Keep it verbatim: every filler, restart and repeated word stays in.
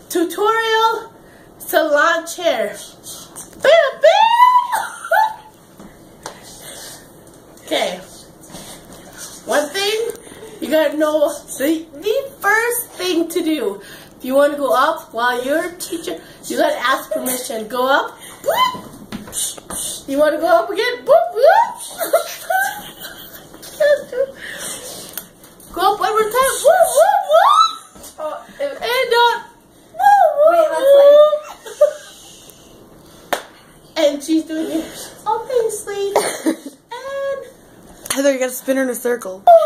tutorial salon chair. Okay. One thing you gotta know, the, the first thing to do, if you want to go up while you're teaching, you gotta ask permission. Go up. You want to go up again? Go up one more time. Oh, it, and uh, wait, and she's doing it. Oh, thanks, lady. And I thought you gotta spin her in a circle.